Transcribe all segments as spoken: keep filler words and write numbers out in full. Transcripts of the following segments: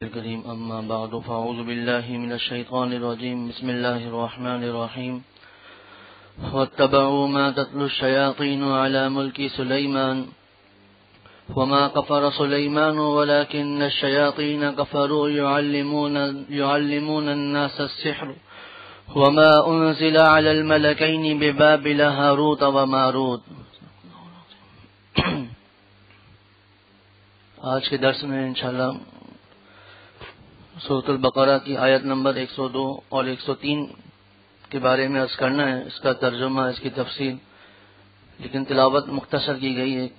الكريم أما بعد فأعوذ بالله من الشيطان الرجيم بسم الله الرحمن الرحيم واتبعوا ما تتلو الشياطين على ملك سليمان وما كفر سليمان ولكن الشياطين كفروا يعلمون, يعلمون الناس السحر وما أنزل على الملكين ببابل هاروت وماروت. آج کے درس میں انشاءاللہ سورۃ البقرہ کی آیت نمبر ایک سو دو اور ایک سو تین کے بارے میں عرض کرنا ہے، اس کا ترجمہ، اس کی تفصیل، لیکن تلاوت مختصر کی گئی ہے.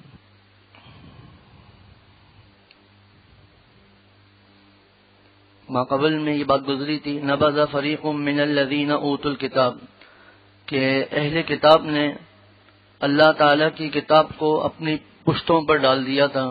ما قبل میں یہ بات گزری تھی، نبذ فریق من الذین اوتوا الکتاب، کہ اہل کتاب نے اللہ تعالی کی کتاب کو اپنی پشتوں پر ڈال دیا تھا،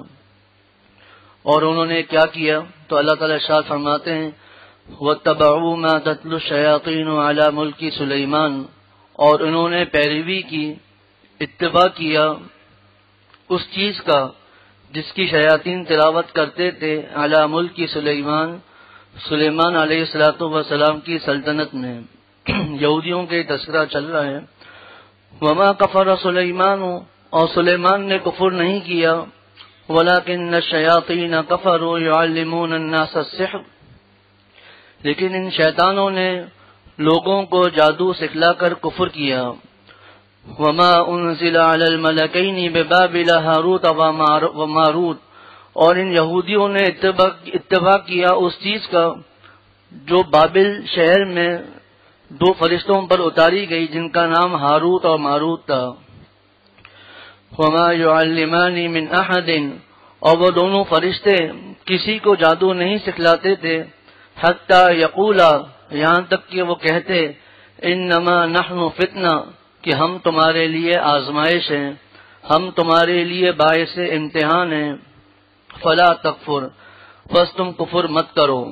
اور انہوں نے کیا کیا؟ تو اللہ تعالیٰ ارشاد فرماتے ہیں وَاتَّبَعُوا مَا تَتْلُو الشَّيَاطِينُ عَلَى مُلْكِ سُلَيْمَانَ، اور انہوں نے پیروی کی، اتباع کیا اس چیز کا جس کی شیاطین تلاوت کرتے تھے علی ملک سلیمان، سلیمان علیہ الصلوۃ والسلام کی سلطنت میں. یہودیوں کے تذکرہ چل رہا ہے. وما کفر سلیمان، اور سلیمان نے کفر نہیں کیا، ولیکن الشیاطین کفروا یعلمون الناس السحر، لیکن ان شیطانوں نے لوگوں کو جادو سکھلا کر کفر کیا. وما انزل علی الملکین ببابل ہاروت وماروت، اور ان یہودیوں نے اتباع, اتباع کیا اس چیز کا جو بابل شہر میں دو فرشتوں پر اتاری گئی جن کا نام ہاروت اور ماروت تھا. وما يعلمان من احد، اور وہ دونوں فرشتے کسی کو جادو نہیں سکھلاتے تھے، حتی یقولا، یہاں تک کہ وہ کہتے انما نحن فتنہ، کہ ہم تمہارے لیے آزمائش ہیں، ہم تمہارے لیے باعث امتحان ہیں. فلا تکفر، بس تم کفر مت کرو.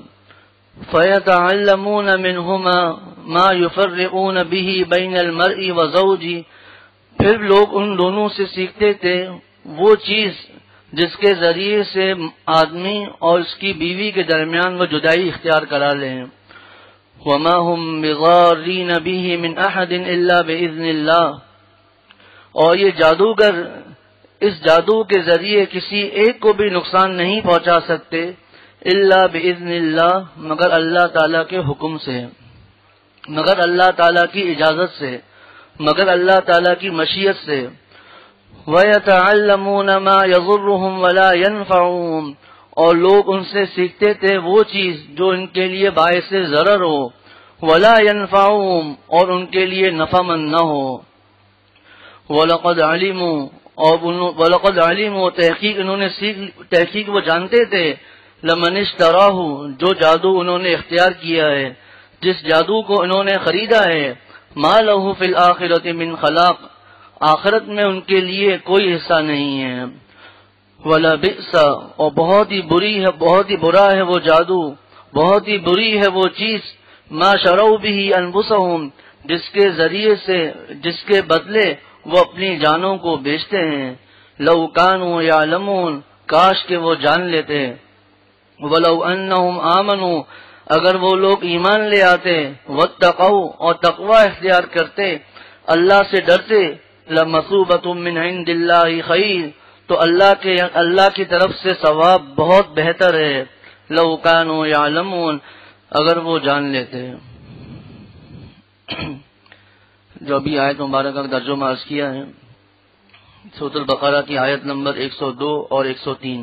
فیتعلمون منہما ما یفرقون به بین المرء وزوجہ، پھر لوگ ان دونوں سے سیکھتے تھے وہ چیز جس کے ذریعے سے آدمی اور اس کی بیوی کے درمیان وہ جدائی اختیار کرا لیں. وما هم بضارین به من احد الا باذن اللہ، اور یہ جادوگر اس جادو کے ذریعے کسی ایک کو بھی نقصان نہیں پہنچا سکتے الا باذن اللہ، مگر اللہ تعالیٰ کے حکم سے، مگر اللہ تعالیٰ کی اجازت سے، مگر اللہ تعالیٰ کی مشیت سے. وَيَتَعَلَّمُونَ مَا يَضُرُّهُمْ وَلَا يَنْفَعُهُمْ، اور لوگ ان سے سیکھتے تھے وہ چیز جو ان کے لیے باعث ضرر ہو، وَلَا يَنْفَعُهُمْ، اور ان کے لیے نفع مند نہ ہو. وَلَقَدْ عَلِمُوا، اور وَلَقَدْ عَلِمُوا، تحقیق انہوں نے سیکھ، تحقیق وہ جانتے تھے، لَمَنِ اشْتَرَاهُ، جو جادو انہوں نے اختیار کیا ہے، جس جادو کو انہوں نے خریدا ہے، ما لہ فی الآخرۃ من خلاق، آخرت میں ان کے لیے کوئی حصہ نہیں ہے. وَلَبِئْسَ، اور بہت ہی بری ہے، بہت ہی برا ہے وہ جادو، بہت ہی بری ہے وہ چیز، ما شروا بہ انفسہم، جس کے ذریعے سے، جس کے بدلے وہ اپنی جانوں کو بیچتے ہیں. لو کانوا یعلمون، کاش کہ وہ جان لیتے. وَلَوْ أَنَّهُمْ آمَنُوا، اگر وہ لوگ ایمان لے آتے، واتقوا، اور تقوی اختیار کرتے، اللہ سے ڈرتے، لَمَثُوبَةٌ مِّنْ عِندِ اللَّهِ خَيْرٌ، تو اللہ کے اللہ کی طرف سے ثواب بہت بہتر ہے. لَوْ كَانُوا يَعْلَمُونَ، اگر وہ جان لیتے. جو ابھی آیت مبارکہ کا ترجمہ عرض کیا ہے، سورۃ البقرہ کی آیت نمبر ایک سو دو اور ایک سو تین.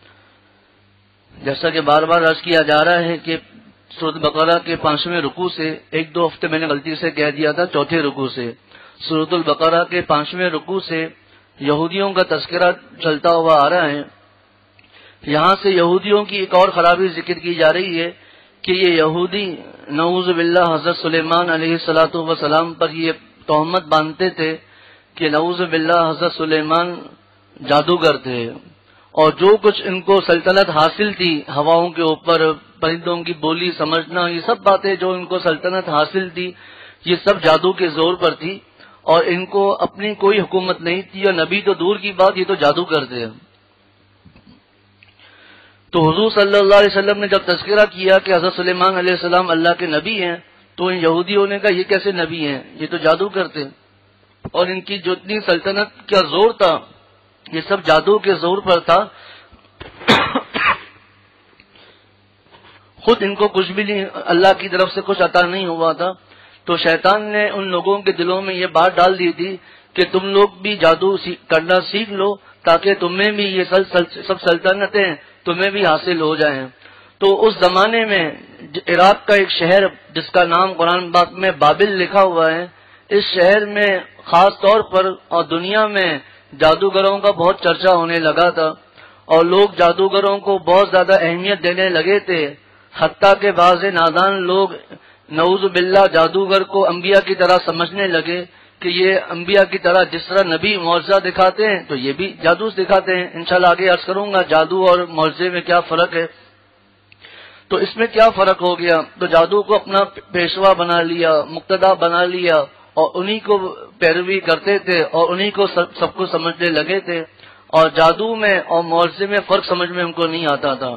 جیسا کہ بار بار عرض کیا جا رہا ہے کہ سورۃ البقرہ کے پانچویں رکوع سے، ایک دو ہفتے میں نے غلطی سے کہہ دیا تھا چوتھے رکوع سے، سورۃ البقرہ کے پانچویں رکوع سے یہودیوں کا تذکرہ چلتا ہوا آ رہا ہے. یہاں سے یہودیوں کی ایک اور خرابی ذکر کی جا رہی ہے کہ یہ یہودی نعوذ باللہ حضرت سلیمان علیہ الصلوۃ والسلام پر یہ تہمت باندھتے تھے کہ نعوذ باللہ حضرت سلیمان جادوگر تھے، اور جو کچھ ان کو سلطنت حاصل تھی، ہواؤں کے اوپر پرندوں کی بولی سمجھنا، یہ سب باتیں جو ان کو سلطنت حاصل تھی، یہ سب جادو کے زور پر تھی، اور ان کو اپنی کوئی حکومت نہیں تھی، اور نبی تو دور کی بات، یہ تو جادو کرتے ہیں. تو حضور صلی اللہ علیہ وسلم نے جب تذکرہ کیا کہ حضرت سلیمان علیہ السلام اللہ کے نبی ہیں تو ان یہودیوں نے کہا یہ کیسے نبی ہیں، یہ تو جادو کرتے، اور ان کی جو اتنی سلطنت کا زور تھا یہ سب جادو کے زور پر تھا، خود ان کو کچھ بھی نہیں، اللہ کی طرف سے کچھ عطا نہیں ہوا تھا۔ تو شیطان نے ان لوگوں کے دلوں میں یہ بات ڈال دی تھی کہ تم لوگ بھی جادو کرنا سیکھ لو تاکہ تمہیں بھی یہ سب سلطنتیں تمہیں بھی حاصل ہو جائیں۔ تو اس زمانے میں عراق کا ایک شہر جس کا نام قرآن پاک میں بابل لکھا ہوا ہے، اس شہر میں خاص طور پر اور دنیا میں جادوگروں کا بہت چرچا ہونے لگا تھا، اور لوگ جادوگروں کو بہت زیادہ اہمیت دینے لگے تھے، حتیٰ کہ بعض نادان لوگ نعوذ باللہ جادوگر کو انبیاء کی طرح سمجھنے لگے کہ یہ انبیاء کی طرح جس طرح نبی معجزہ دکھاتے ہیں تو یہ بھی جادو دکھاتے ہیں۔ انشاءاللہ آگے عرض کروں گا جادو اور معجزے میں کیا فرق ہے۔ تو اس میں کیا فرق ہو گیا، تو جادو کو اپنا پیشوا بنا لیا، مقتدا بنا لیا، اور انہی کو پیروی کرتے تھے اور انہی کو سب, سب کو سمجھنے لگے تھے، اور جادو میں اور معجزے میں فرق سمجھ میں ان کو نہیں آتا تھا۔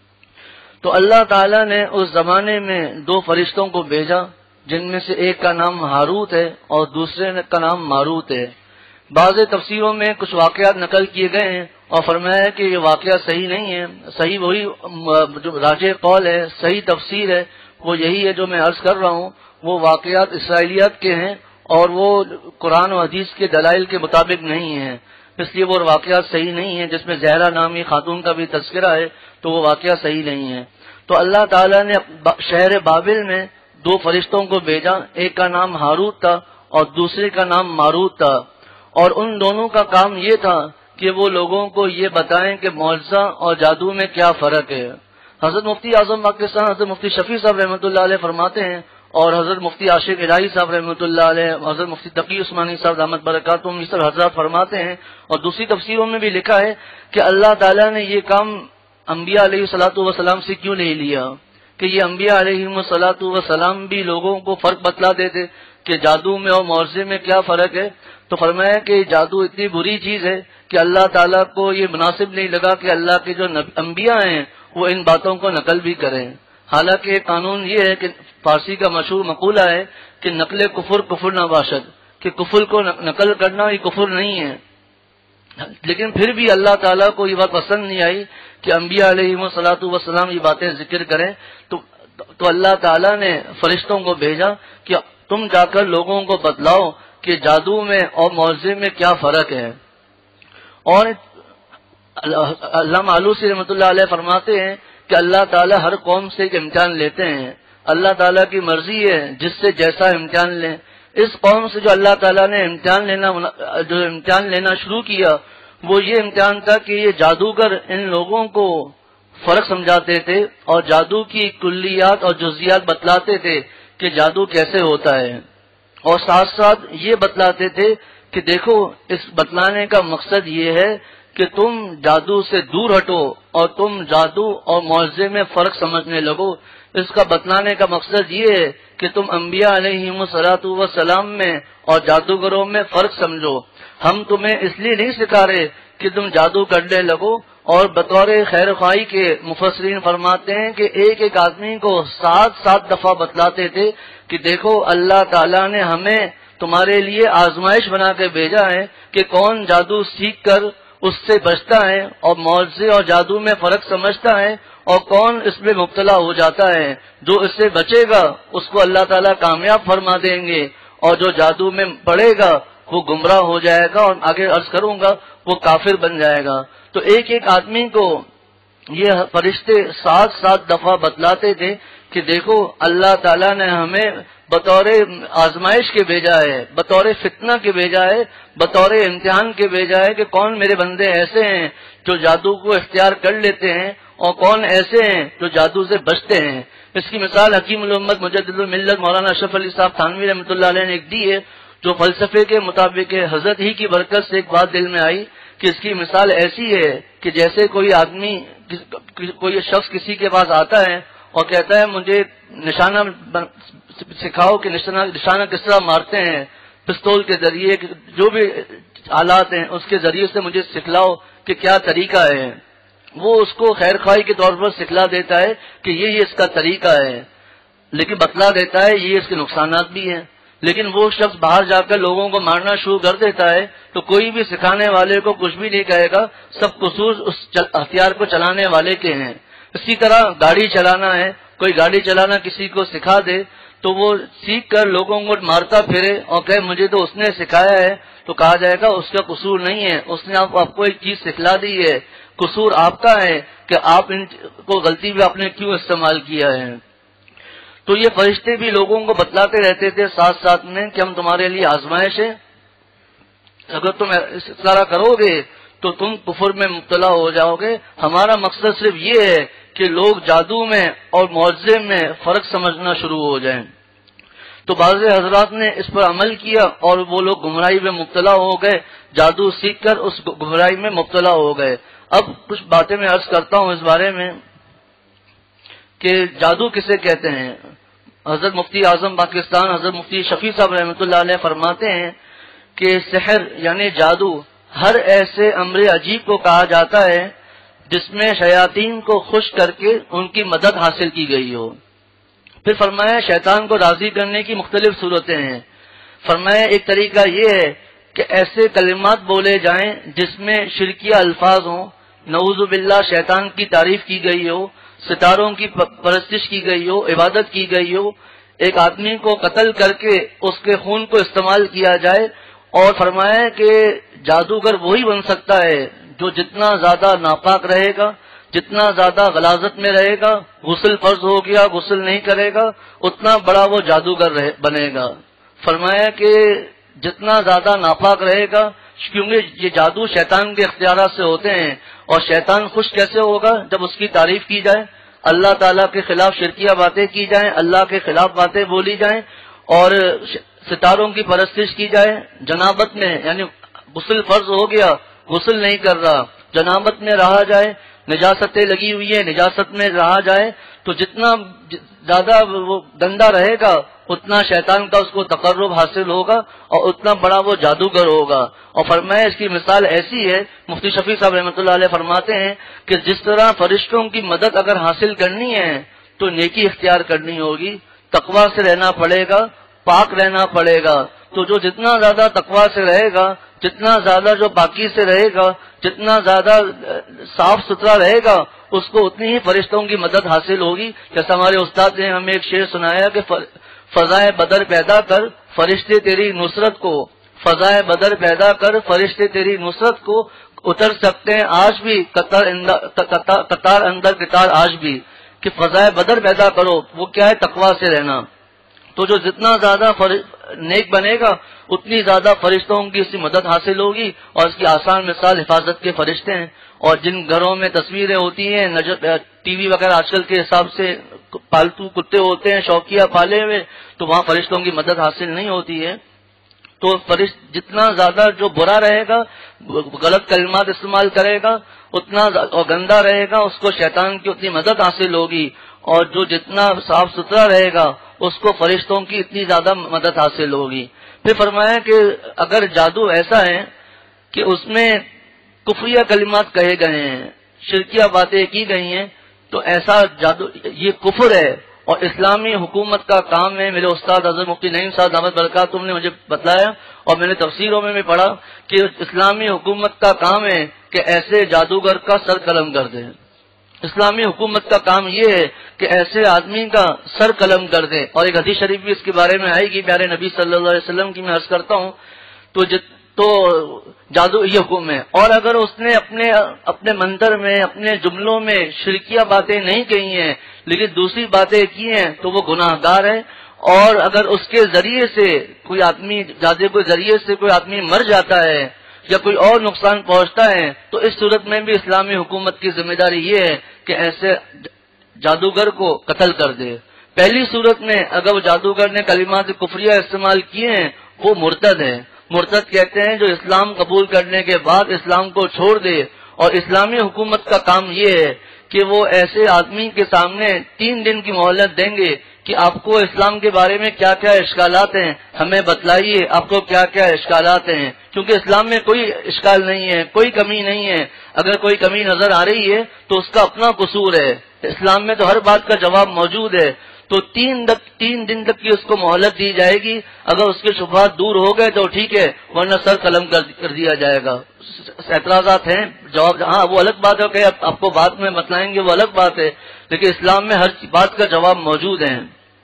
تو اللہ تعالیٰ نے اس زمانے میں دو فرشتوں کو بھیجا جن میں سے ایک کا نام ہاروت ہے اور دوسرے کا نام ماروت ہے۔ بعض تفسیروں میں کچھ واقعات نقل کیے گئے ہیں اور فرمایا ہے کہ یہ واقعہ صحیح نہیں ہے، صحیح وہی جو راجح قول ہے، صحیح تفسیر ہے وہ یہی ہے جو میں عرض کر رہا ہوں، وہ واقعات اسرائیلیات کے ہیں اور وہ قرآن و حدیث کے دلائل کے مطابق نہیں ہیں، اس لیے وہ واقعات صحیح نہیں ہیں۔ جس میں زہرا نامی خاتون کا بھی تذکرہ ہے تو وہ واقعہ صحیح نہیں ہے۔ تو اللہ تعالیٰ نے شہر بابل میں دو فرشتوں کو بھیجا، ایک کا نام ہاروت تھا اور دوسرے کا نام ماروت تھا، اور ان دونوں کا کام یہ تھا کہ وہ لوگوں کو یہ بتائیں کہ معجزہ اور جادو میں کیا فرق ہے۔ حضرت مفتی اعظم پاکستان حضرت مفتی شفیع صاحب رحمۃ اللہ علیہ فرماتے ہیں، اور حضرت مفتی عاشق الہی صاحب رحمۃ اللہ علیہ، حضرت مفتی تقی عثمانی صاحب رحمت برکاتہم، یہ سب حضرات فرماتے ہیں، اور دوسری تفسیروں میں بھی لکھا ہے کہ اللہ تعالیٰ نے یہ کام انبیاء علیہ الصلوۃ والسلام سے کیوں نہیں لیا، کہ یہ انبیاء علیہ الصلوۃ والسلام بھی لوگوں کو فرق بتلا دیتے کہ جادو میں اور معجزے میں کیا فرق ہے۔ تو فرمایا کہ جادو اتنی بری چیز ہے کہ اللہ تعالیٰ کو یہ مناسب نہیں لگا کہ اللہ کے جو انبیاء ہیں وہ ان باتوں کو نقل بھی کریں۔ حالانکہ قانون یہ ہے کہ فارسی کا مشہور مقولہ ہے کہ نقل کفر کفر نہ باشد، کہ کفر کو نقل کرنا یہ کفر نہیں ہے، لیکن پھر بھی اللہ تعالیٰ کو یہ بات پسند نہیں آئی کہ انبیاء علیہ الصلوۃ والسلام یہ باتیں ذکر کریں، تو تو اللہ تعالیٰ نے فرشتوں کو بھیجا کہ تم جا کر لوگوں کو بتلاؤ کہ جادو میں اور معجزے میں کیا فرق ہے۔ اور علامہ آلوسی رحمۃ اللہ علیہ فرماتے ہیں کہ اللہ تعالیٰ ہر قوم سے ایک امتحان لیتے ہیں، اللہ تعالیٰ کی مرضی ہے جس سے جیسا امتحان لیں۔ اس قوم سے جو اللہ تعالیٰ نے امتحان لینا جو امتحان لینا شروع کیا وہ یہ امتحان تھا کہ یہ جادوگر ان لوگوں کو فرق سمجھاتے تھے اور جادو کی کلیات اور جزیات بتلاتے تھے کہ جادو کیسے ہوتا ہے، اور ساتھ ساتھ یہ بتلاتے تھے کہ دیکھو اس بتلانے کا مقصد یہ ہے کہ تم جادو سے دور ہٹو اور تم جادو اور معجزے میں فرق سمجھنے لگو۔ اس کا بتلانے کا مقصد یہ ہے کہ تم انبیاء علیہ الصلوۃ والسلام میں اور جادوگروں میں فرق سمجھو۔ ہم تمہیں اس لیے نہیں سکھا رہے کہ تم جادو کرنے لگو، اور بطور خیر خواہی کے مفسرین فرماتے ہیں کہ ایک ایک آدمی کو سات سات دفعہ بتلاتے تھے کہ دیکھو اللہ تعالیٰ نے ہمیں تمہارے لیے آزمائش بنا کے بھیجا ہے کہ کون جادو سیکھ کر اس سے بچتا ہے اور معجزے اور جادو میں فرق سمجھتا ہے، اور کون اس میں مبتلا ہو جاتا ہے۔ جو اس سے بچے گا اس کو اللہ تعالیٰ کامیاب فرما دیں گے، اور جو جادو میں پڑے گا وہ گمراہ ہو جائے گا، اور آگے عرض کروں گا وہ کافر بن جائے گا۔ تو ایک ایک آدمی کو یہ فرشتے سات سات دفعہ بتلاتے تھے کہ دیکھو اللہ تعالیٰ نے ہمیں بطور آزمائش کے بھیجا ہے، بطور فتنہ کے بھیجا ہے، بطور امتحان کے بھیجا ہے کہ کون میرے بندے ایسے ہیں جو جادو کو اختیار کر لیتے ہیں اور کون ایسے ہیں جو جادو سے بچتے ہیں۔ اس کی مثال حکیم الامت مجدد الملت مولانا اشرف علی صاحب تھانوی رحمۃ اللہ علیہ نے ایک دی ہے، جو فلسفے کے مطابق حضرت ہی کی برکت سے ایک بات دل میں آئی کہ اس کی مثال ایسی ہے کہ جیسے کوئی آدمی کوئی شخص کسی کے پاس آتا ہے اور کہتا ہے مجھے نشانہ سکھاؤ کہ نشانہ نشانہ کس طرح مارتے ہیں، پستول کے ذریعے، جو بھی آلات ہیں اس کے ذریعے سے مجھے سکھلاؤ کہ کیا طریقہ ہے۔ وہ اس کو خیر خواہی کے طور پر سکھلا دیتا ہے کہ یہ یہ اس کا طریقہ ہے، لیکن بتلا دیتا ہے یہ اس کے نقصانات بھی ہیں۔ لیکن وہ شخص باہر جا کر لوگوں کو مارنا شروع کر دیتا ہے تو کوئی بھی سکھانے والے کو کچھ بھی نہیں کہے گا، سب قصور اس ہتھیار کو چلانے والے کے ہیں۔ اسی طرح گاڑی چلانا ہے، کوئی گاڑی چلانا کسی کو سکھا دے تو وہ سیکھ کر لوگوں کو مارتا پھرے اور کہے مجھے تو اس نے سکھایا ہے، تو کہا جائے گا اس کا قصور نہیں ہے، اس نے آپ, آپ کو ایک چیز سکھلا دی ہے، قصور آپ کا ہے کہ آپ ان کو غلطی بھی آپ نے کیوں استعمال کیا ہے۔ تو یہ فرشتے بھی لوگوں کو بتلاتے رہتے تھے ساتھ ساتھ میں کہ ہم تمہارے لیے آزمائش ہے، اگر تم اس طرح کرو گے تو تم کفر میں مبتلا ہو جاؤ گے۔ ہمارا مقصد صرف یہ ہے کہ لوگ جادو میں اور معجزے میں فرق سمجھنا شروع ہو جائیں۔ تو بعض حضرات نے اس پر عمل کیا اور وہ لوگ گمراہی میں مبتلا ہو گئے، جادو سیکھ کر اس گمراہی میں مبتلا ہو گئے۔ اب کچھ باتیں میں عرض کرتا ہوں اس بارے میں کہ جادو کسے کہتے ہیں۔ حضرت مفتی اعظم پاکستان حضرت مفتی شفیع صاحب رحمۃ اللہ علیہ فرماتے ہیں کہ سحر یعنی جادو ہر ایسے امر عجیب کو کہا جاتا ہے جس میں شیاطین کو خوش کر کے ان کی مدد حاصل کی گئی ہو۔ پھر فرمایا شیطان کو راضی کرنے کی مختلف صورتیں ہیں۔ فرمایا ایک طریقہ یہ ہے کہ ایسے کلمات بولے جائیں جس میں شرکیہ الفاظ ہوں، نعوذ باللہ شیطان کی تعریف کی گئی ہو، ستاروں کی پرستش کی گئی ہو، عبادت کی گئی ہو، ایک آدمی کو قتل کر کے اس کے خون کو استعمال کیا جائے۔ اور فرمایا کہ جادوگر وہی بن سکتا ہے جو جتنا زیادہ ناپاک رہے گا، جتنا زیادہ غلاظت میں رہے گا، غسل فرض ہو گیا غسل نہیں کرے گا، اتنا بڑا وہ جادوگر بنے گا۔ فرمایا کہ جتنا زیادہ ناپاک رہے گا، کیونکہ یہ جادو شیطان کے اختیارات سے ہوتے ہیں، اور شیطان خوش کیسے ہوگا جب اس کی تعریف کی جائے، اللہ تعالیٰ کے خلاف شرکیہ باتیں کی جائیں، اللہ کے خلاف باتیں بولی جائیں اور ستاروں کی پرستش کی جائے، جنابت میں یعنی غسل فرض ہو گیا غسل نہیں کر رہا، جنابت میں رہا جائے، نجاستیں لگی ہوئی ہیں نجاست میں رہا جائے، تو جتنا زیادہ وہ گندا رہے گا اتنا شیطان کا اس کو تقرب حاصل ہوگا اور اتنا بڑا وہ جادوگر ہوگا۔ اور فرمایا اس کی مثال ایسی ہے، مفتی شفیع صاحب رحمۃ اللہ علیہ فرماتے ہیں کہ جس طرح فرشتوں کی مدد اگر حاصل کرنی ہے تو نیکی اختیار کرنی ہوگی، تقویٰ سے رہنا پڑے گا، پاک رہنا پڑے گا۔ تو جو جتنا زیادہ تقویٰ سے رہے گا، جتنا زیادہ جو پاکی سے رہے گا، جتنا زیادہ صاف ستھرا رہے گا، اس کو اتنی ہی فرشتوں کی مدد حاصل ہوگی۔ جیسا ہمارے استاد نے ہمیں ایک شعر سنایا کہ فضائے بدر پیدا کر فرشتے تیری نصرت کو، فضائے بدر پیدا کر فرشتے تیری نصرت کو، اتر سکتے ہیں آج بھی قطار قطار اندر قطار آج بھی، کہ فضائے بدر پیدا کرو۔ وہ کیا ہے؟ تقویٰ سے رہنا۔ تو جو جتنا زیادہ نیک بنے گا اتنی زیادہ فرشتوں کی اس کی مدد حاصل ہوگی، اور اس کی آسان مثال حفاظت کے فرشتے ہیں۔ اور جن گھروں میں تصویریں ہوتی ہیں ٹی وی وغیرہ آج کل کے حساب سے پالتو کتے ہوتے ہیں شوقیہ پالے ہوئے، تو وہاں فرشتوں کی مدد حاصل نہیں ہوتی ہے۔ تو فرشت جتنا زیادہ جو برا رہے گا، غلط کلمات استعمال کرے گا، اتنا اور گندا رہے گا، اس کو شیطان کی اتنی مدد حاصل ہوگی، اور جو جتنا صاف ستھرا رہے گا اس کو فرشتوں کی اتنی زیادہ مدد حاصل ہوگی۔ پھر فرمایا کہ اگر جادو ایسا ہے کہ اس میں کفریہ کلمات کہے گئے ہیں، شرکیہ باتیں کی گئی ہیں، تو ایسا جادو یہ کفر ہے اور اسلامی حکومت کا کام ہے۔ میرے استاد حضرت مفتی نعیم صاحب دامت برکاتہم نے مجھے بتلایا اور میں نے تفسیروں میں بھی پڑھا کہ اسلامی حکومت کا کام ہے کہ ایسے جادوگر کا سر قلم کر دیں۔ اسلامی حکومت کا کام یہ ہے کہ ایسے آدمی کا سر قلم کر دیں، اور ایک حدیث شریف بھی اس کے بارے میں آئے گی پیارے نبی صلی اللہ علیہ وسلم کی میں عرض کرتا ہوں۔ تو تو جادو یہ حکم ہے، اور اگر اس نے اپنے اپنے منتر میں اپنے جملوں میں شرکیہ باتیں نہیں کہی ہیں لیکن دوسری باتیں کی ہیں تو وہ گناہ گار ہے۔ اور اگر اس کے ذریعے سے کوئی آدمی جادو کے ذریعے سے کوئی آدمی مر جاتا ہے یا کوئی اور نقصان پہنچتا ہے تو اس صورت میں بھی اسلامی حکومت کی ذمہ داری یہ ہے کہ ایسے جادوگر کو قتل کر دے۔ پہلی صورت میں اگر وہ جادوگر نے کلمات کفریہ استعمال کیے ہیں وہ مرتد ہے۔ مرتد کہتے ہیں جو اسلام قبول کرنے کے بعد اسلام کو چھوڑ دے، اور اسلامی حکومت کا کام یہ ہے کہ وہ ایسے آدمی کے سامنے تین دن کی مہلت دیں گے کہ آپ کو اسلام کے بارے میں کیا کیا اشکالات ہیں ہمیں بتلائیے، آپ کو کیا کیا اشکالات ہیں، کیونکہ اسلام میں کوئی اشکال نہیں ہے، کوئی کمی نہیں ہے. اگر کوئی کمی نظر آ رہی ہے تو اس کا اپنا قصور ہے. اسلام میں تو ہر بات کا جواب موجود ہے. تو تین دک تین دن تک کی اس کو مہلت دی جائے گی. اگر اس کے شبہات دور ہو گئے تو ٹھیک ہے، ورنہ سر قلم کر دیا جائے گا. اعتراضات ہیں، جواب ہاں وہ الگ بات ہے کہ آپ کو بات میں بتلائیں گے، وہ الگ بات ہے، لیکن اسلام میں ہر بات کا جواب موجود ہے.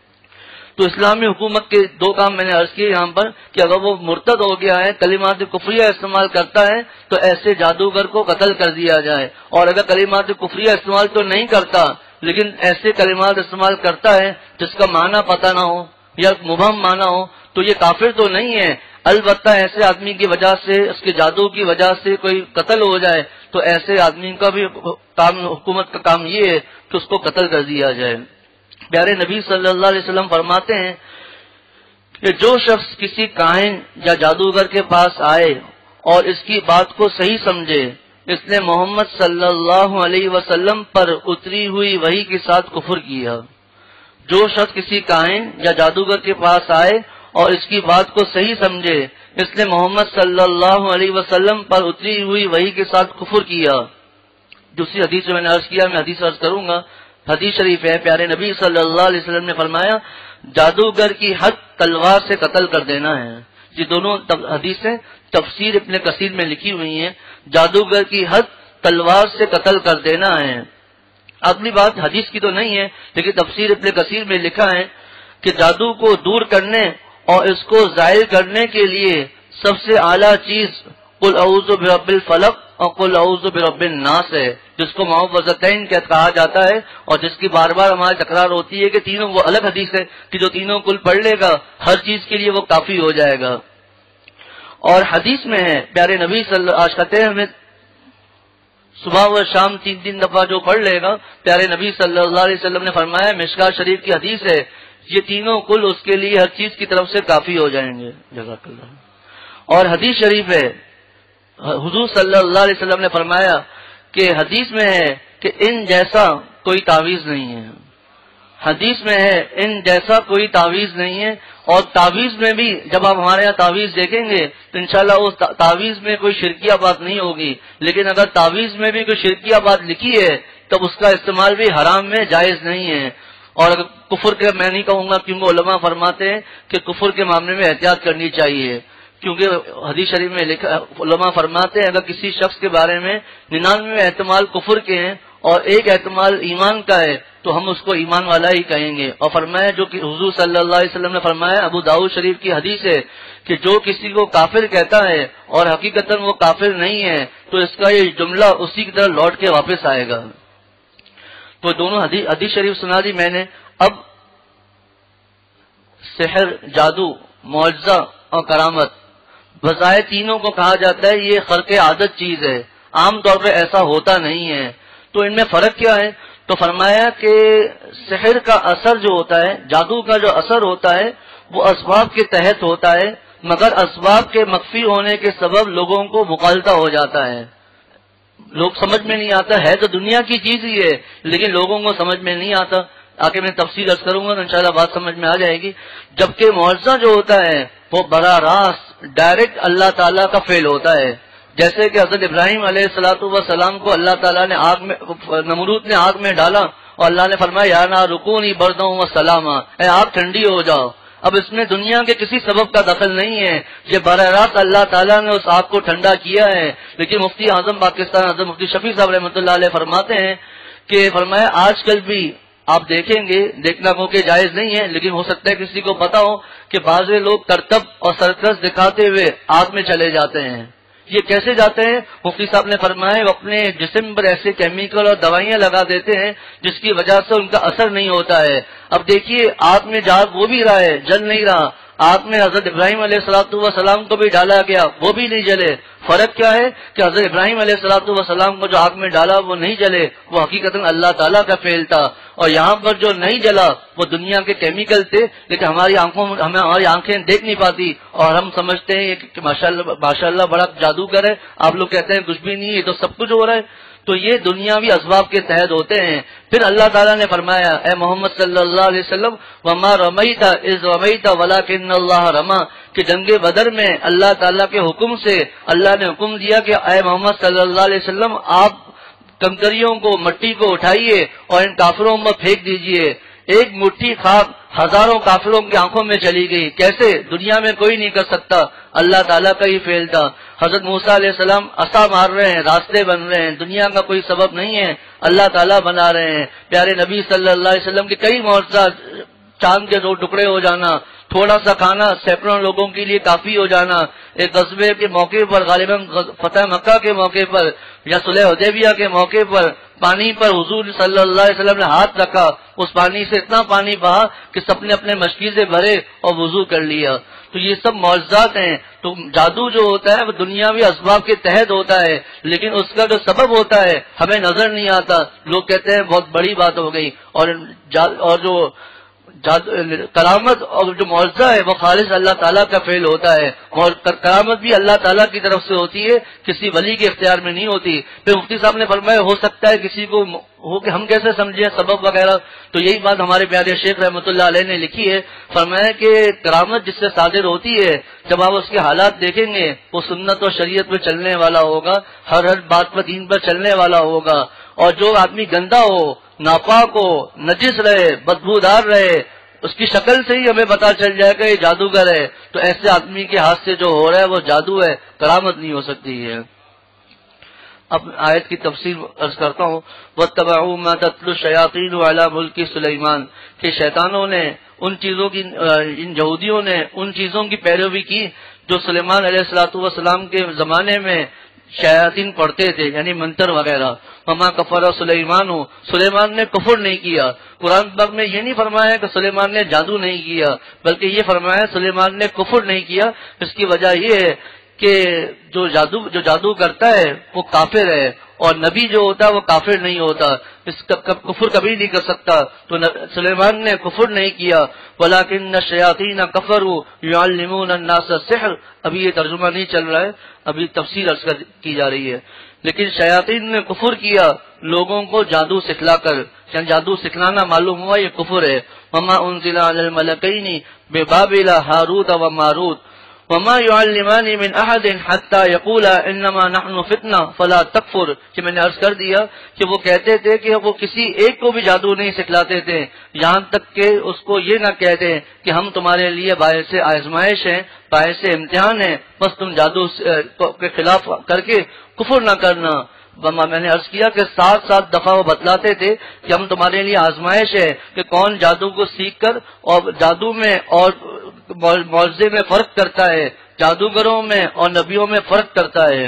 تو اسلامی حکومت کے دو کام میں نے عرض کیے یہاں پر کہ اگر وہ مرتد ہو گیا ہے، کلمات کفریہ استعمال کرتا ہے تو ایسے جادوگر کو قتل کر دیا جائے. اور اگر کلمات کفریہ استعمال تو نہیں کرتا لیکن ایسے کلمات استعمال کرتا ہے جس کا معنی پتہ نہ ہو یا مبہم معنی ہو تو یہ کافر تو نہیں ہے. البتہ ایسے آدمی کی وجہ سے، اس کے جادو کی وجہ سے کوئی قتل ہو جائے تو ایسے آدمی کا بھی کام، حکومت کا کام یہ ہے کہ اس کو قتل کر دیا جائے. پیارے نبی صلی اللہ علیہ وسلم فرماتے ہیں کہ جو شخص کسی کاہن یا جادوگر کے پاس آئے اور اس کی بات کو صحیح سمجھے، اس نے محمد صلی اللہ علیہ وسلم پر اتری ہوئی وحی کے ساتھ کفر کیا. جو شخص کسی کاہن یا جادوگر کے پاس آئے اور اس کی بات کو صحیح سمجھے، اس نے محمد صلی اللہ علیہ وسلم پر اتری ہوئی وحی کے ساتھ کفر کیا. دوسری حدیث میں نے عرض کیا، میں حدیث عرض کروں گا. حدیث شریف ہے، پیارے نبی صلی اللہ علیہ وسلم نے فرمایا جادوگر کی حد تلوار سے قتل کر دینا ہے. یہ دونوں حدیثیں تفسیر ابن کثیر میں لکھی ہوئی ہیں. جادوگر کی حد تلوار سے قتل کر دینا ہے. اگلی بات حدیث کی تو نہیں ہے لیکن تفسیر ابن کثیر میں لکھا ہے کہ جادو کو دور کرنے اور اس کو ظاہر کرنے کے لیے سب سے اعلیٰ چیز قل اعوذ برب الفلق اور قل اعوذ برب الناس ہے، جس کو معوذتین کہا جاتا ہے اور جس کی بار بار ہماری تکرار ہوتی ہے کہ تینوں، وہ الگ حدیث ہے کہ جو تینوں کل پڑھ لے گا ہر چیز کے لیے وہ کافی ہو جائے گا. اور حدیث میں ہے پیارے نبی صلی اللہ علیہ وسلم ہمیں صبح و شام تین تین دفعہ جو پڑھ لے گا، پیارے نبی صلی اللہ علیہ وسلم نے فرمایا، مشکات شریف کی حدیث ہے، یہ تینوں کل اس کے لیے ہر چیز کی طرف سے کافی ہو جائیں گے. جزاک اللہ. اور حدیث شریف ہے، حضور صلی اللہ علیہ وسلم نے فرمایا کہ حدیث میں ہے کہ ان جیسا کوئی تعویذ نہیں ہے. حدیث میں ہے ان جیسا کوئی تعویذ نہیں ہے. اور تعویذ میں بھی جب آپ ہمارے یہاں تعویذ دیکھیں گے تو انشاءاللہ اس تعویذ میں کوئی شرکیہ بات نہیں ہوگی، لیکن اگر تعویذ میں بھی کوئی شرکیہ بات لکھی ہے تب اس کا استعمال بھی حرام میں جائز نہیں ہے. اور اگر کفر کے میں نہیں کہوں گا کیونکہ علماء فرماتے ہیں کہ کفر کے معاملے میں احتیاط کرنی چاہیے، کیونکہ حدیث شریف میں لکھا، علماء فرماتے ہیں اگر کسی شخص کے بارے میں ننانوے احتمال کفر کے ہیں اور ایک احتمال ایمان کا ہے تو ہم اس کو ایمان والا ہی کہیں گے. اور فرمایا جو کہ حضور صلی اللہ علیہ وسلم نے فرمایا، ابو داؤد شریف کی حدیث ہے کہ جو کسی کو کافر کہتا ہے اور حقیقتاً وہ کافر نہیں ہے تو اس کا یہ جملہ اسی کی طرح لوٹ کے واپس آئے گا. تو دونوں حدیث حدیث شریف سنا دی میں نے. اب سحر، جادو، معجزہ اور کرامت بظاہر تینوں کو کہا جاتا ہے یہ خرق عادت چیز ہے، عام طور پہ ایسا ہوتا نہیں ہے. تو ان میں فرق کیا ہے؟ تو فرمایا کہ سحر کا اثر جو ہوتا ہے، جادو کا جو اثر ہوتا ہے وہ اسباب کے تحت ہوتا ہے، مگر اسباب کے مخفی ہونے کے سبب لوگوں کو مغالطہ ہو جاتا ہے. لوگ سمجھ میں نہیں آتا ہے تو دنیا کی چیز ہی ہے لیکن لوگوں کو سمجھ میں نہیں آتا. آگے میں تفصیل عرض کروں گا تو انشاءاللہ بات سمجھ میں آ جائے گی. جبکہ معجزہ جو ہوتا ہے وہ براہ راست ڈائریکٹ اللہ تعالیٰ کا فعل ہوتا ہے. جیسے کہ حضرت ابراہیم علیہ الصلوۃ والسلام کو اللہ تعالیٰ نے آگ میں، نمرود نے آگ میں ڈالا اور اللہ نے فرمایا یا نار رکونی بردوں و سلاما، اے آگ ٹھنڈی ہو جاؤ. اب اس میں دنیا کے کسی سبب کا دخل نہیں ہے، یہ براہ راست اللہ تعالیٰ نے اس آگ کو ٹھنڈا کیا ہے. لیکن مفتی اعظم پاکستان حضرت مفتی شفیع صاحب رحمۃ اللہ علیہ فرماتے ہیں کہ فرمایا آج کل بھی آپ دیکھیں گے، دیکھنا کو کہ جائز نہیں ہے لیکن ہو سکتا ہے کسی کو پتا ہو کہ بعض لوگ کرتب اور سرکس دکھاتے ہوئے آگ میں چلے جاتے ہیں. یہ کیسے جاتے ہیں؟ مفتی صاحب نے فرمایا وہ اپنے جسم پر ایسے کیمیکل اور دوائیاں لگا دیتے ہیں جس کی وجہ سے ان کا اثر نہیں ہوتا ہے. اب دیکھیے آگ میں جاگ وہ بھی رہا ہے، جل نہیں رہا. آگ میں حضرت ابراہیم علیہ الصلوۃ والسلام کو بھی ڈالا گیا، وہ بھی نہیں جلے. فرق کیا ہے کہ حضرت ابراہیم علیہ الصلوۃ والسلام کو جو آگ میں ڈالا وہ نہیں جلے، وہ حقیقتاً اللہ تعالیٰ کا فعل تھا. اور یہاں پر جو نہیں جلا وہ دنیا کے کیمیکل تھے لیکن ہماری آنکھوں ہمیں ہماری آنکھیں دیکھ نہیں پاتی اور ہم سمجھتے ہیں کہ ماشاء اللہ ماشاء اللہ بڑا جادوگر ہے. آپ لوگ کہتے ہیں کچھ بھی نہیں، یہ تو سب کچھ ہو رہا ہے. تو یہ دنیاوی اسباب کے تحت ہوتے ہیں۔ پھر اللہ تعالیٰ نے فرمایا اے محمد صلی اللہ علیہ وسلم وما رمیت اذ رمیت ولکن اللہ رما، کہ جنگ بدر میں اللہ تعالیٰ کے حکم سے اللہ نے حکم دیا کہ اے محمد صلی اللہ علیہ وسلم آپ کنکریوں کو، مٹی کو اٹھائیے اور ان کافروں میں پھینک دیجئے۔ ایک مٹھی خاک ہزاروں کافروں کی آنکھوں میں چلی گئی، کیسے؟ دنیا میں کوئی نہیں کر سکتا، اللہ تعالیٰ کا ہی فعل تھا۔ حضرت موسیٰ علیہ السلام عصا مار رہے ہیں، راستے بن رہے ہیں، دنیا کا کوئی سبب نہیں ہے، اللہ تعالیٰ بنا رہے ہیں۔ پیارے نبی صلی اللہ علیہ وسلم کے کئی معجزات، چاند کے دو ٹکڑے ہو جانا، تھوڑا سا کھانا سینکڑوں لوگوں کے لیے کافی ہو جانا، ایک غزوے کے موقع پر، غالباً فتح مکہ کے موقع پر یا صلح حدیبیہ کے موقع پر پانی پر حضور صلی اللہ علیہ وسلم نے ہاتھ رکھا، اس پانی سے اتنا پانی بہا کہ سب نے اپنے مشکیزیں بھرے اور وضو کر لیا۔ تو یہ سب معجزات ہیں۔ تو جادو جو ہوتا ہے وہ دنیاوی اسباب کے تحت ہوتا ہے، لیکن اس کا جو سبب ہوتا ہے ہمیں نظر نہیں آتا، لوگ کہتے ہیں بہت بڑی بات ہو گئی۔ اور اور جو کرامت اور جو معجزہ ہے وہ خالص اللہ تعالیٰ کا فعل ہوتا ہے، اور کرامت بھی اللہ تعالیٰ کی طرف سے ہوتی ہے، کسی ولی کے اختیار میں نہیں ہوتی۔ پھر مفتی صاحب نے فرمایا ہو سکتا ہے کسی کو ہو کہ ہم کیسے سمجھیں سبب وغیرہ، تو یہی بات ہمارے پیارے شیخ رحمۃ اللہ علیہ نے لکھی ہے۔ فرمایا کہ کرامت جس سے صادر ہوتی ہے، جب آپ اس کے حالات دیکھیں گے وہ سنت و شریعت پہ چلنے والا ہوگا، ہر ہر بات پر دین پر چلنے والا ہوگا، اور جو آدمی گندا ہو، ناپاک ہو، نجس رہے، بدبودار رہے، اس کی شکل سے ہی ہمیں پتا چل جائے گا یہ جادوگر ہے، تو ایسے آدمی کے ہاتھ سے جو ہو رہا ہے وہ جادو ہے، کرامت نہیں ہو سکتی ہے۔ اب آیت کی تفسیر عرض کرتا ہوں۔ وَاتَّبَعُوا مَا تَتْلُو الشَّيَاطِينُ عَلَى مُلْكِ سُلَيْمَانَ، کہ شیطانوں نے، ان چیزوں کی، ان یہودیوں نے ان چیزوں کی پیروی کی جو سلیمان علیہ الصلوۃ والسلام کے زمانے میں شیاطین پڑھتے تھے، یعنی منتر وغیرہ۔ وما کفر سلیمان، سلیمان نے کفر نہیں کیا۔ قرآن پاک میں یہ نہیں فرمایا کہ سلیمان نے جادو نہیں کیا، بلکہ یہ فرمایا سلیمان نے کفر نہیں کیا۔ اس کی وجہ یہ ہے کہ جو جادو جو جادو کرتا ہے وہ کافر ہے، اور نبی جو ہوتا ہے وہ کافر نہیں ہوتا، اس کا کفر کبھی نہیں کر سکتا۔ تو سلیمان نے کفر نہیں کیا۔ وَلَٰكِنَّ الشَّيَاطِينَ كَفَرُوا يُعَلِّمُونَ النَّاسَ السِّحْرَ، ابھی یہ ترجمہ نہیں چل رہا ہے، ابھی تفسیر عرض کی جا رہی ہے۔ لیکن شیاطین نے کفر کیا لوگوں کو جادو سکھلا کر، یعنی جادو سکھلانا معلوم ہوا یہ کفر ہے۔ وَمَا أُنزِلَ عَلَى الْمَلَكَيْنِ بِبَابِلَ هَارُوتَ وَمَارُوتَ وَمَا يُعَلِّمَانِ مِنْ أَحَدٍ حَتَّى يَقُولَا إِنَّمَا نَحْنُ فِتْنَةٌ فَلَا تَكْفُرْ، کہ میں نے عرض کر دیا کہ وہ کہتے تھے کہ وہ کسی ایک کو بھی جادو نہیں سکھلاتے تھے، یہاں تک کہ اس کو یہ نہ کہتے کہ ہم تمہارے لیے باعث آزمائش ہیں، باعث امتحان ہیں، بس تم جادو کے خلاف کر کے کفر نہ کرنا۔ میں نے عرض کیا کہ سات سات دفعہ وہ بتلاتے تھے کہ ہم تمہارے لیے آزمائش ہے کہ کون جادو کو سیکھ کر اور جادو میں اور معجزے میں فرق کرتا ہے، جادوگروں میں اور نبیوں میں فرق کرتا ہے۔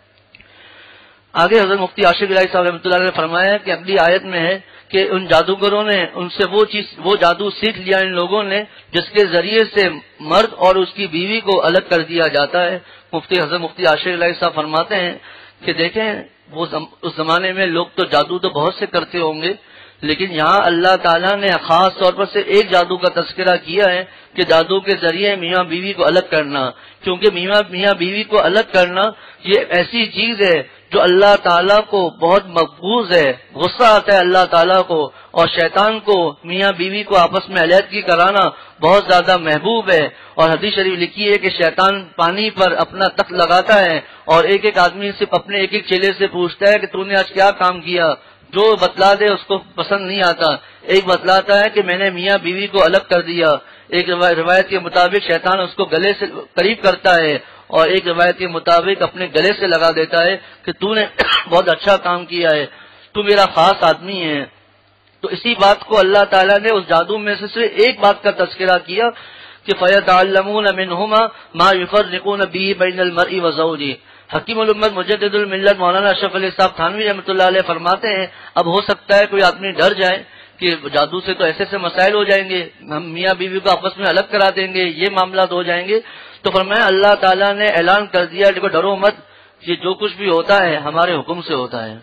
آگے حضرت مفتی عاشق الہی صاحب رحمۃ اللہ نے فرمایا کہ اگلی آیت میں ہے کہ ان جادوگروں نے ان سے وہ چیز وہ جادو سیکھ لیا ان لوگوں نے جس کے ذریعے سے مرد اور اس کی بیوی کو الگ کر دیا جاتا ہے۔ مفتی حضرت مفتی عاشق الہی صاحب فرماتے ہیں کہ دیکھیں وہ اس زمانے میں لوگ تو جادو تو بہت سے کرتے ہوں گے، لیکن یہاں اللہ تعالیٰ نے خاص طور پر سے ایک جادو کا تذکرہ کیا ہے کہ جادو کے ذریعے میاں بیوی کو الگ کرنا، کیونکہ میاں میاں بیوی کو الگ کرنا یہ ایسی چیز ہے جو اللہ تعالیٰ کو بہت مقبوض ہے، غصہ آتا ہے اللہ تعالیٰ کو، اور شیطان کو میاں بیوی کو آپس میں علیحدگی کرانا بہت زیادہ محبوب ہے۔ اور حدیث شریف لکھی ہے کہ شیطان پانی پر اپنا تخت لگاتا ہے اور ایک ایک آدمی سے اپنے ایک ایک چیلے سے پوچھتا ہے کہ تو نے آج کیا کام کیا، جو بتلا دے اس کو پسند نہیں آتا۔ ایک بتلاتا ہے کہ میں نے میاں بیوی کو الگ کر دیا، ایک روایت کے مطابق شیطان اس کو گلے سے قریب کرتا ہے، اور ایک روایت کے مطابق اپنے گلے سے لگا دیتا ہے کہ تو نے بہت اچھا کام کیا ہے، تو میرا خاص آدمی ہے۔ تو اسی بات کو اللہ تعالیٰ نے اس جادو میں سے صرف ایک بات کا تذکرہ کیا کہ فَيَتَعَلَّمُونَ مِنْهُمَا مَا يُفَرِّقُونَ بِهِ بَيْنَ الْمَرْءِ وَزَوْجِهِ۔ حکیم الامت مجدد الملت مولانا اشرف علی صاحب تھانوی رحمۃ اللہ علیہ فرماتے ہیں اب ہو سکتا ہے کوئی آدمی ڈر جائے کہ جادو سے تو ایسے ایسے مسائل ہو جائیں گے، ہم میاں بیوی کو آپس میں الگ کرا دیں گے، یہ معاملات ہو جائیں گے۔ تو فرمایا اللہ تعالیٰ نے اعلان کر دیا دیکھو ڈرو مت، یہ جو کچھ بھی ہوتا ہے ہمارے حکم سے ہوتا ہے،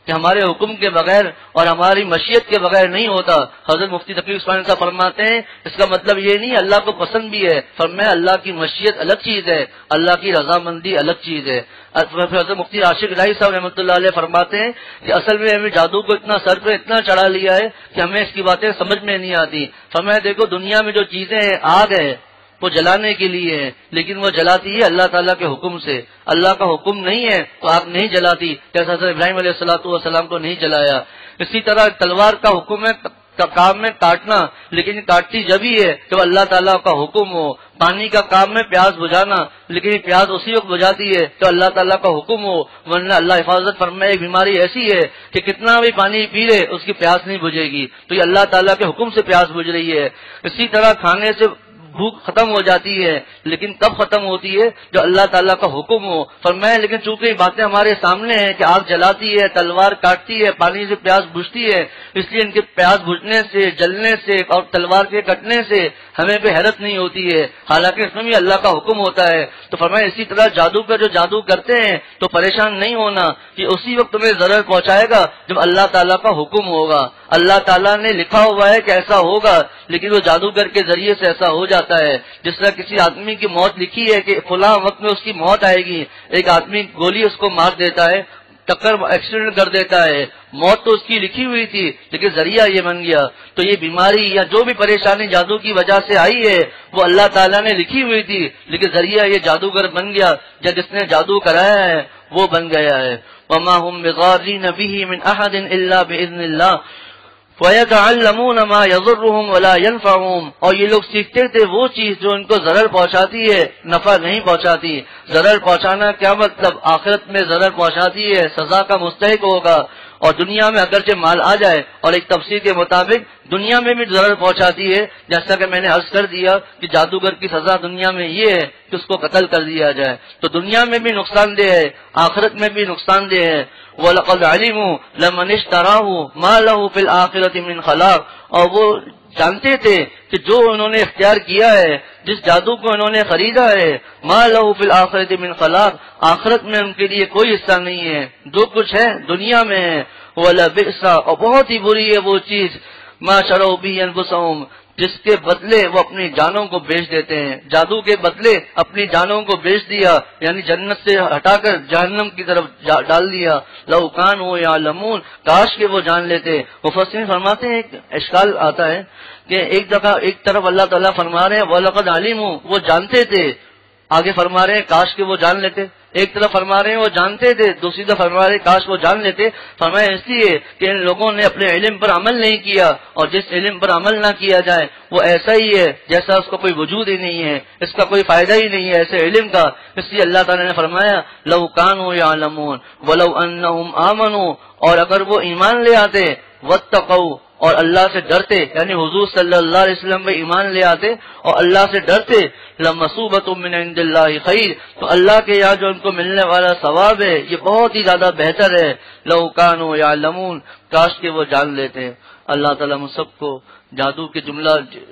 کہ ہمارے حکم کے بغیر اور ہماری مشیت کے بغیر نہیں ہوتا. حضرت مفتی تقی عثمانی صاحب فرماتے ہیں اس کا مطلب یہ نہیں اللہ کو پسند بھی ہے، فرمایا اللہ کی مشیت الگ چیز ہے، اللہ کی رضامندی الگ چیز ہے. حضرت مفتی عاشق الہی صاحب رحمۃ اللہ علیہ فرماتے ہیں کہ اصل میں ہمیں جادو کو اتنا سر پہ اتنا چڑھا لیا ہے کہ ہمیں اس کی باتیں سمجھ میں نہیں آتی. فرمایا دیکھو دنیا میں جو چیزیں ہیں آگ ہے وہ جلانے کے لیے ہے، لیکن وہ جلاتی ہے اللہ تعالیٰ کے حکم سے. اللہ کا حکم نہیں ہے تو آگ نہیں جلاتی، جیسا حضرت ابراہیم علیہ الصلوۃ والسلام کو نہیں جلایا. اسی طرح تلوار کا حکم ہے کام میں کاٹنا، لیکن کاٹتی جب ہی ہے جب اللہ تعالیٰ کا حکم ہو. پانی کا کام میں پیاس بجھانا، لیکن یہ پیاس اسی وقت بجھاتی ہے تو اللہ تعالیٰ کا حکم ہو، ورنہ اللہ حفاظت فرمائے ایک بیماری ایسی ہے کہ کتنا بھی پانی پی لے اس کی پیاس نہیں بجھے گی، تو یہ اللہ تعالیٰ کے حکم سے پیاس بجھ رہی ہے. اسی طرح کھانے سے بھوک ختم ہو جاتی ہے، لیکن کب ختم ہوتی ہے جو اللہ تعالیٰ کا حکم ہو. فرمایا لیکن چونکہ یہ باتیں ہمارے سامنے ہیں کہ آگ جلاتی ہے، تلوار کاٹتی ہے، پانی سے پیاس بجھتی ہے، اس لیے ان کے پیاس بجھنے سے، جلنے سے اور تلوار کے کٹنے سے ہمیں بھی حیرت نہیں ہوتی ہے، حالانکہ اس میں بھی اللہ کا حکم ہوتا ہے. تو فرمایا اسی طرح جادو کا جو جادو کرتے ہیں تو پریشان نہیں ہونا، کہ اسی وقت تمہیں ضرر پہنچائے گا جب اللہ تعالیٰ کا حکم ہوگا. اللہ تعالیٰ نے لکھا ہوا ہے کہ ایسا ہوگا، لیکن وہ جادوگر کے ذریعے سے ایسا ہو جاتا ہے. جس طرح کسی آدمی کی موت لکھی ہے کہ فلاں وقت میں اس کی موت آئے گی، ایک آدمی گولی اس کو مار دیتا ہے، ٹکر ایکسیڈنٹ کر دیتا ہے، موت تو اس کی لکھی ہوئی تھی لیکن ذریعہ یہ بن گیا. تو یہ بیماری یا جو بھی پریشانی جادو کی وجہ سے آئی ہے وہ اللہ تعالیٰ نے لکھی ہوئی تھی، لیکن ذریعہ یہ جادوگر بن گیا، یا جس نے جادو کرایا ہے وہ بن گیا ہے. وما هم بضارين به من احد الا باذن الله وَيَتَعَلَّمُونَ مَا يَضُرُّهُمْ وَلَا يَنْفَعُهُمْ. اور یہ لوگ سیکھتے تھے وہ چیز جو ان کو ضرر پہنچاتی ہے، نفع نہیں پہنچاتی. ضرر پہنچانا کیا مطلب؟ آخرت میں ضرر پہنچاتی ہے، سزا کا مستحق ہوگا. اور دنیا میں اگرچہ مال آ جائے، اور ایک تفسیر کے مطابق دنیا میں بھی ضرر پہنچاتی ہے، جیسا کہ میں نے عرض کر دیا کہ جادوگر کی سزا دنیا میں یہ ہے کہ اس کو قتل کر دیا جائے. تو دنیا میں بھی نقصان دہ ہے، آخرت میں بھی نقصان دہ ہے. وَلَقَدْ عَلِمُوا لَمَنِ اشْتَرَاهُ مَا لَهُ فِي الْآخِرَةِ مِنْ خَلَاقٍ. اور وہ جانتے تھے کہ جو انہوں نے اختیار کیا ہے، جس جادو کو انہوں نے خریدا ہے، مَا لَهُ فِي الْآخِرَةِ مِنْ خَلَاقٍ، آخرت میں ان کے لیے کوئی حصہ نہیں ہے. جو کچھ ہے دنیا میں ہے. وَلَبِئْسَ، اور بہت ہی بری ہے وہ چیز، مَا شَرَوْا بِهِ أَنفُسَهُمْ، جس کے بدلے وہ اپنی جانوں کو بیچ دیتے ہیں. جادو کے بدلے اپنی جانوں کو بیچ دیا، یعنی جنت سے ہٹا کر جہنم کی طرف ڈال دیا. لَوْ كَانُوا يَعْلَمُونَ، کاش کہ وہ جان لیتے. مفسرین فرماتے ہیں ایک اشکال آتا ہے کہ ایک دفعہ ایک طرف اللہ تعالیٰ فرما رہے ہیں وَلَقَدْ عَلِمُوا، وہ جانتے تھے، آگے فرما رہے ہیں کاش کہ وہ جان لیتے. ایک طرف فرما رہے ہیں وہ جانتے تھے، دوسری طرف فرما رہے ہیں کاش وہ جان لیتے. فرمایا اس لیے کہ ان لوگوں نے اپنے علم پر عمل نہیں کیا، اور جس علم پر عمل نہ کیا جائے وہ ایسا ہی ہے جیسا اس کا کوئی وجود ہی نہیں ہے، اس کا کوئی فائدہ ہی نہیں ہے ایسے علم کا. اس لیے اللہ تعالیٰ نے فرمایا لَوْ كَانُوا يَعْلَمُونَ وَلَوْ أَنَّهُمْ آمَنُوا، اور اگر وہ ایمان لے آتے، وَاتَّقَوْا، اور اللہ سے ڈرتے، یعنی حضور صلی اللہ علیہ وسلم میں ایمان لے آتے اور اللہ سے ڈرتے، لَمَثُوبَةٌ مِّنْ عِندِ اللَّهِ خَيْرٌ، تو اللہ کے یہاں جو ان کو ملنے والا ثواب ہے یہ بہت ہی زیادہ بہتر ہے. لَوْ كَانُوا يَعْلَمُونَ، کاش کہ وہ جان لیتے. اللہ تعالیٰ ہم سب کو جادو کے جملہ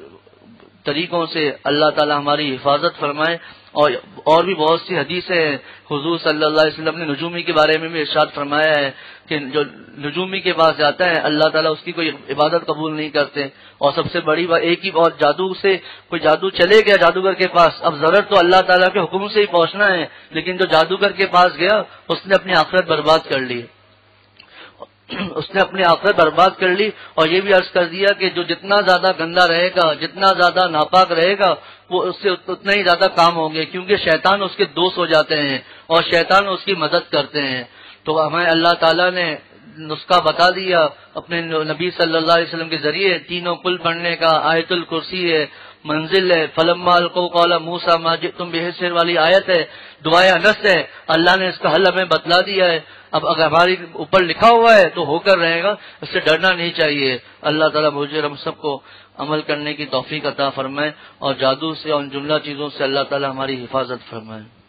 طریقوں سے اللہ تعالیٰ ہماری حفاظت فرمائے. اور اور بھی بہت سی حدیثیں ہیں. حضور صلی اللہ علیہ وسلم نے نجومی کے بارے میں بھی ارشاد فرمایا ہے کہ جو نجومی کے پاس جاتا ہے اللہ تعالیٰ اس کی کوئی عبادت قبول نہیں کرتے. اور سب سے بڑی بات ایک ہی بہت جادو سے کوئی جادو چلے گیا جادوگر کے پاس، اب ضرر تو اللہ تعالیٰ کے حکم سے ہی پہنچنا ہے، لیکن جو جادوگر کے پاس گیا اس نے اپنی آخرت برباد کر لی اس نے اپنی آخرت برباد کر لی. اور یہ بھی عرض کر دیا کہ جو جتنا زیادہ گندا رہے گا، جتنا زیادہ ناپاک رہے گا، وہ اس سے اتنا ہی زیادہ کام ہوں گے، کیونکہ شیطان اس کے دوست ہو جاتے ہیں اور شیطان اس کی مدد کرتے ہیں. تو ہمیں اللہ تعالیٰ نے نسخہ بتا دیا اپنے نبی صلی اللہ علیہ وسلم کے ذریعے. تینوں کل پڑھنے کا، آیت الکرسی ہے، منزل ہے، فلما القوا قال موسیٰ ما جئتم بہ السحر والی آیت ہے، دعائے انس ہے. اللہ نے اس کا حل ہمیں بتلا دیا ہے. اب اگر ہماری اوپر لکھا ہوا ہے تو ہو کر رہے گا، اس سے ڈرنا نہیں چاہیے. اللہ تعالیٰ مجھے ہم سب کو عمل کرنے کی توفیق عطا فرمائے، اور جادو سے اور ان جملہ چیزوں سے اللہ تعالیٰ ہماری حفاظت فرمائے.